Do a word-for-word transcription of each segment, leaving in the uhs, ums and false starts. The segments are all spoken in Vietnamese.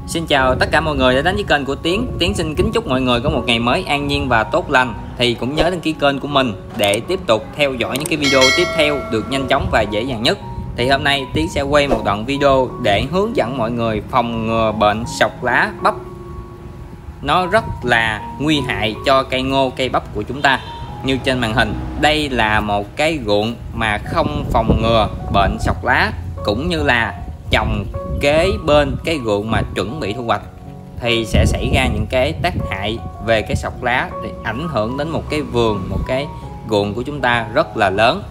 Xin chào tất cả mọi người đã đến với kênh của Tiến. Tiến xin kính chúc mọi người có một ngày mới an nhiên và tốt lành. Thì cũng nhớ đăng ký kênh của mình để tiếp tục theo dõi những cái video tiếp theo được nhanh chóng và dễ dàng nhất. Thì hôm nay Tiến sẽ quay một đoạn video để hướng dẫn mọi người phòng ngừa bệnh sọc lá bắp. Nó rất là nguy hại cho cây ngô, cây bắp của chúng ta. Như trên màn hình, đây là một cái ruộng mà không phòng ngừa bệnh sọc lá, cũng như là trồng kế bên cái ruộng mà chuẩn bị thu hoạch thì sẽ xảy ra những cái tác hại về cái sọc lá để ảnh hưởng đến một cái vườn, một cái ruộng của chúng ta rất là lớn.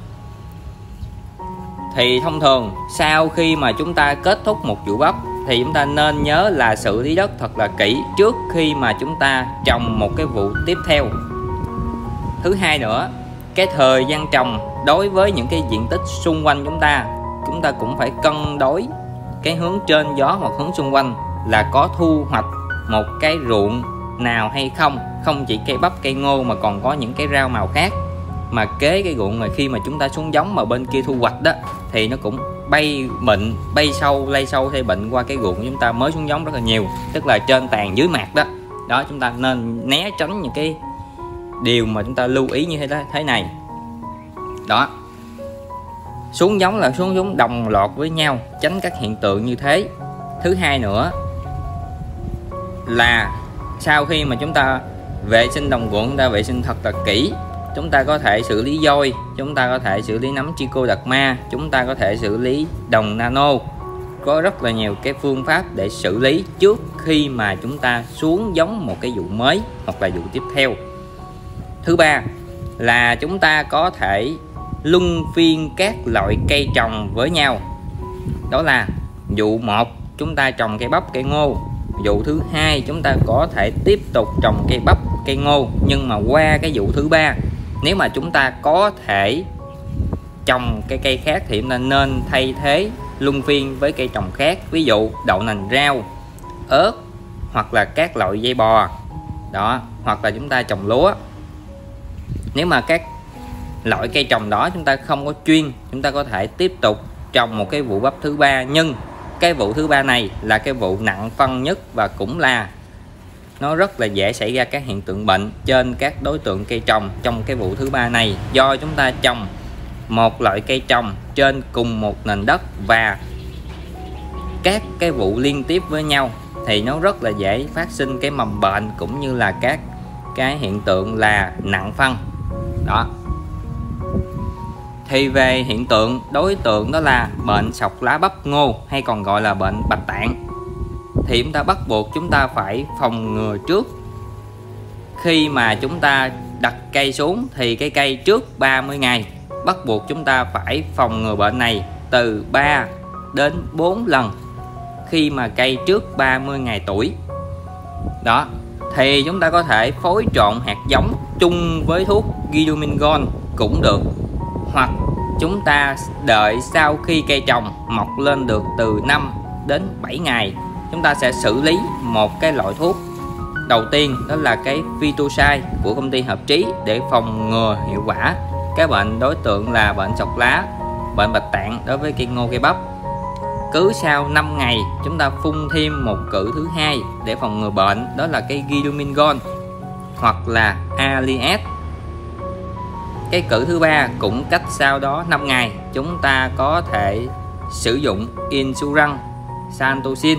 Thì thông thường sau khi mà chúng ta kết thúc một vụ bắp thì chúng ta nên nhớ là xử lý đất thật là kỹ trước khi mà chúng ta trồng một cái vụ tiếp theo. Thứ hai nữa, cái thời gian trồng đối với những cái diện tích xung quanh chúng ta, chúng ta cũng phải cân đối cái hướng trên gió hoặc hướng xung quanh là có thu hoạch một cái ruộng nào hay không. Không chỉ cây bắp, cây ngô mà còn có những cái rau màu khác mà kế cái ruộng này, khi mà chúng ta xuống giống mà bên kia thu hoạch đó thì nó cũng bay bệnh, bay sâu, lây sâu hay bệnh qua cái ruộng của chúng ta mới xuống giống rất là nhiều, tức là trên tàn dưới mạc đó. Đó, chúng ta nên né tránh những cái điều mà chúng ta lưu ý như thế đó, thế này. Đó, xuống giống là xuống giống đồng loạt với nhau, tránh các hiện tượng như thế. Thứ hai nữa là sau khi mà chúng ta vệ sinh đồng ruộng, chúng ta vệ sinh thật là kỹ. Chúng ta có thể xử lý vôi, chúng ta có thể xử lý nấm Trichoderma, chúng ta có thể xử lý đồng nano. Có rất là nhiều cái phương pháp để xử lý trước khi mà chúng ta xuống giống một cái vụ mới hoặc là vụ tiếp theo. Thứ ba là chúng ta có thể luân phiên các loại cây trồng với nhau. Đó là vụ một chúng ta trồng cây bắp, cây ngô. Vụ thứ hai chúng ta có thể tiếp tục trồng cây bắp, cây ngô. Nhưng mà qua cái vụ thứ ba, nếu mà chúng ta có thể trồng cái cây khác thì chúng ta nên thay thế luân phiên với cây trồng khác. Ví dụ đậu nành rau, ớt hoặc là các loại dây bò. Đó, hoặc là chúng ta trồng lúa. Nếu mà các loại cây trồng đó chúng ta không có chuyên, chúng ta có thể tiếp tục trồng một cái vụ bắp thứ ba. Nhưng cái vụ thứ ba này là cái vụ nặng phân nhất và cũng là nó rất là dễ xảy ra các hiện tượng bệnh trên các đối tượng cây trồng trong cái vụ thứ ba này, do chúng ta trồng một loại cây trồng trên cùng một nền đất và các cái vụ liên tiếp với nhau thì nó rất là dễ phát sinh cái mầm bệnh cũng như là các cái hiện tượng là nặng phân. Đó, thì về hiện tượng đối tượng đó là bệnh sọc lá bắp ngô hay còn gọi là bệnh bạch tạng thì chúng ta bắt buộc chúng ta phải phòng ngừa trước. Khi mà chúng ta đặt cây xuống thì cái cây trước ba mươi ngày bắt buộc chúng ta phải phòng ngừa bệnh này từ ba đến bốn lần khi mà cây trước ba mươi ngày tuổi. Đó, thì chúng ta có thể phối trộn hạt giống chung với thuốc Guidomingon cũng được, hoặc chúng ta đợi sau khi cây trồng mọc lên được từ năm đến bảy ngày, chúng ta sẽ xử lý một cái loại thuốc đầu tiên, đó là cái Phytoside của công ty Hợp Trí để phòng ngừa hiệu quả cái bệnh đối tượng là bệnh sọc lá, bệnh bạch tạng đối với cây ngô, cây bắp. Cứ sau năm ngày chúng ta phun thêm một cữ thứ hai để phòng ngừa bệnh, đó là cái Guidomingon hoặc là Alias. Cái cữ thứ ba cũng cách sau đó năm ngày chúng ta có thể sử dụng Insuran Santosin.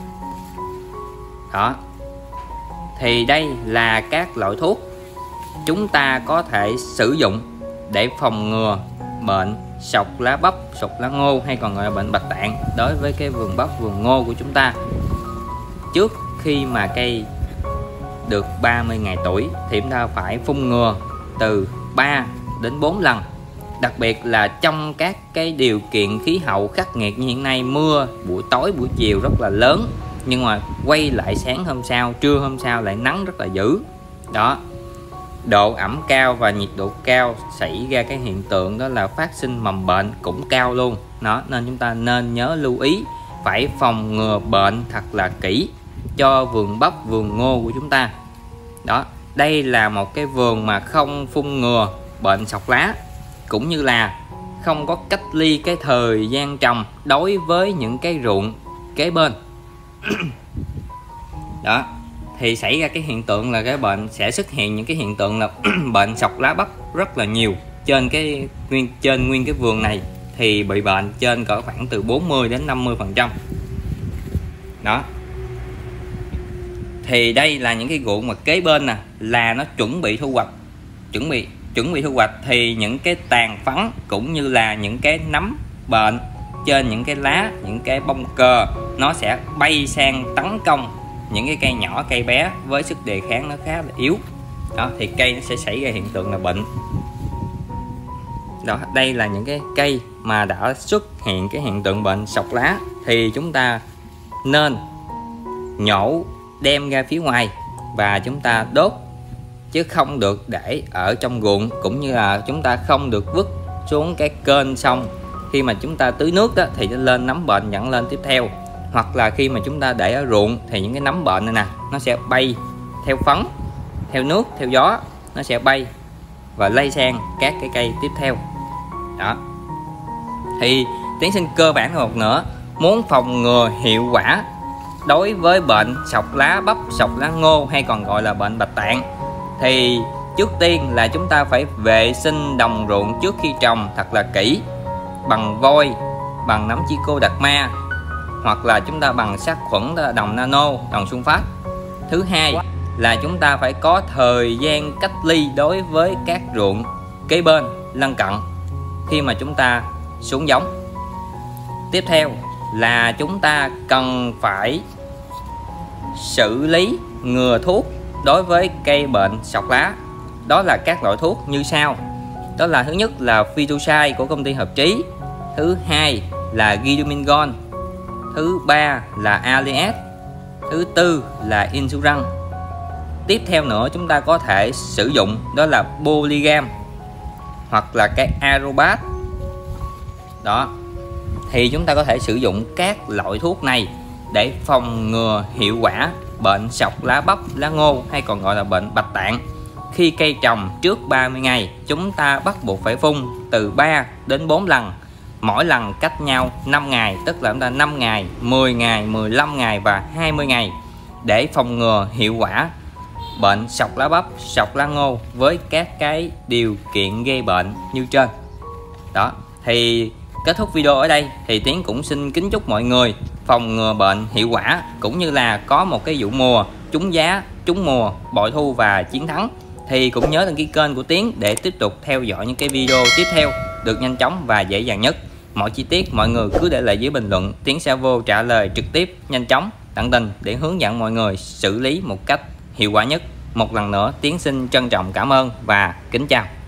Đó, thì đây là các loại thuốc chúng ta có thể sử dụng để phòng ngừa bệnh sọc lá bắp, sọc lá ngô hay còn gọi là bệnh bạch tạng đối với cái vườn bắp, vườn ngô của chúng ta. Trước khi mà cây được ba mươi ngày tuổi thì chúng ta phải phun ngừa từ ba đến bốn lần. Đặc biệt là trong các cái điều kiện khí hậu khắc nghiệt như hiện nay, mưa buổi tối buổi chiều rất là lớn, nhưng mà quay lại sáng hôm sau, trưa hôm sau lại nắng rất là dữ. Đó, độ ẩm cao và nhiệt độ cao xảy ra cái hiện tượng đó là phát sinh mầm bệnh cũng cao luôn. Đó, nên chúng ta nên nhớ lưu ý phải phòng ngừa bệnh thật là kỹ cho vườn bắp, vườn ngô của chúng ta. Đó, đây là một cái vườn mà không phun ngừa bệnh sọc lá cũng như là không có cách ly cái thời gian trồng đối với những cái ruộng kế bên. Đó, thì xảy ra cái hiện tượng là cái bệnh sẽ xuất hiện những cái hiện tượng là bệnh sọc lá bắp rất là nhiều trên cái nguyên trên nguyên cái vườn này, thì bị bệnh trên cỡ khoảng từ bốn mươi đến năm mươi phần trăm. Đó, thì đây là những cái ruộng mà kế bên nè, là nó chuẩn bị thu hoạch, chuẩn bị chuẩn bị thu hoạch thì những cái tàn phấn cũng như là những cái nấm bệnh trên những cái lá, những cái bông cờ, nó sẽ bay sang tấn công những cái cây nhỏ, cây bé với sức đề kháng nó khá là yếu. Đó, thì cây nó sẽ xảy ra hiện tượng là bệnh. Đó, đây là những cái cây mà đã xuất hiện cái hiện tượng bệnh sọc lá, thì chúng ta nên nhổ đem ra phía ngoài và chúng ta đốt, chứ không được để ở trong ruộng, cũng như là chúng ta không được vứt xuống cái kênh sông. Khi mà chúng ta tưới nước đó thì nó lên nấm bệnh dẫn lên tiếp theo, hoặc là khi mà chúng ta để ở ruộng thì những cái nấm bệnh này nè, nó sẽ bay theo phấn, theo nước, theo gió, nó sẽ bay và lây sang các cái cây tiếp theo. Đó, thì Tiến xin cơ bản một nữa, muốn phòng ngừa hiệu quả đối với bệnh sọc lá bắp, sọc lá ngô hay còn gọi là bệnh bạch tạng, thì trước tiên là chúng ta phải vệ sinh đồng ruộng trước khi trồng thật là kỹ, bằng vôi, bằng nấm Trichoderma, hoặc là chúng ta bằng sát khuẩn đồng nano, đồng sunfat. Thứ hai là chúng ta phải có thời gian cách ly đối với các ruộng kế bên lân cận khi mà chúng ta xuống giống. Tiếp theo là chúng ta cần phải xử lý ngừa thuốc đối với cây bệnh sọc lá. Đó là các loại thuốc như sau. Đó là thứ nhất là Phytoxai của công ty Hợp Trí, thứ hai là Guidomingon, thứ ba là Alias, thứ tư là Insuran. Tiếp theo nữa chúng ta có thể sử dụng đó là Polygam hoặc là cái Arobat. Đó, thì chúng ta có thể sử dụng các loại thuốc này để phòng ngừa hiệu quả bệnh sọc lá bắp, lá ngô hay còn gọi là bệnh bạch tạng. Khi cây trồng trước ba mươi ngày, chúng ta bắt buộc phải phun từ ba đến bốn lần, mỗi lần cách nhau năm ngày, tức là chúng ta năm ngày, mười ngày, mười lăm ngày và hai mươi ngày để phòng ngừa hiệu quả bệnh sọc lá bắp, sọc lá ngô với các cái điều kiện gây bệnh như trên. Đó, thì kết thúc video ở đây thì Tiến cũng xin kính chúc mọi người phòng ngừa bệnh hiệu quả, cũng như là có một cái vụ mùa trúng giá, trúng mùa, bội thu và chiến thắng. Thì cũng nhớ đăng ký kênh của Tiến để tiếp tục theo dõi những cái video tiếp theo được nhanh chóng và dễ dàng nhất. Mọi chi tiết mọi người cứ để lại dưới bình luận, Tiến sẽ vô trả lời trực tiếp, nhanh chóng, tận tình để hướng dẫn mọi người xử lý một cách hiệu quả nhất. Một lần nữa Tiến xin trân trọng cảm ơn và kính chào.